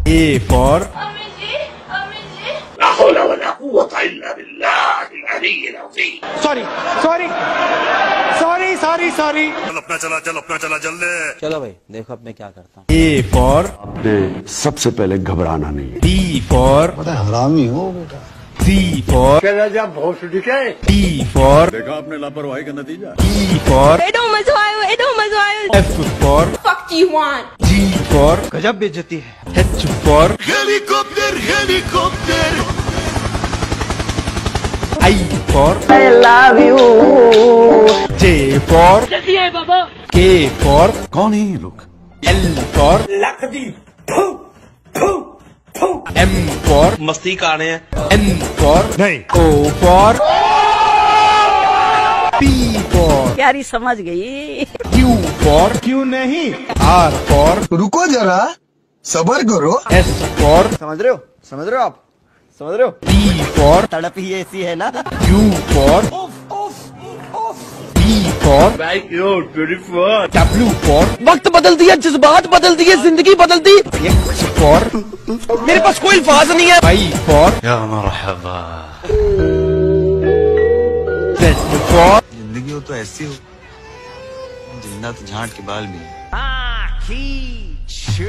A for لا حول ولا قوة إلا بالله العلي العظيم. Sorry. चल अपना चला जल ले। चलो भाई देखो अब मैं क्या करता हूँ। A for आपने सबसे पहले घबराना नहीं है। B for हरामी हो बेटा। C for D for देखा आपने लापरवाही का नतीजा। E for एडो मजा आयो। F for Fuck do you want? G for गजब बेइज्जती है। H for helicopter I for I love you, J for K for कौन है ये लोग? L for M for मस्ती का रहे हैं। N for नहीं। O for P for प्यारी समझ गई। Q for क्यों नहीं? R for रुको जरा, सबर करो। S for समझ रहे हो आप? समझ रहे हो? T for तड़प ही ऐसी है ना। Q for P for W for वक्त बदल दिया, जज्बात बदल दिए, जिंदगी बदल दी। X for मेरे पास कोई अल्फाज नहीं है। Y for या मरहबा। Z for जिंदगी हो तो ऐसी हो, जिंदा तो झांट के बाल भी।